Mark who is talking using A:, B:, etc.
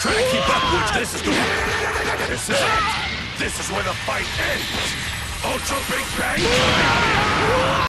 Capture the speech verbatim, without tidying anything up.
A: Try to keep up, Woods. This is the... This is it. This is where the fight ends. Ultra Big Bang.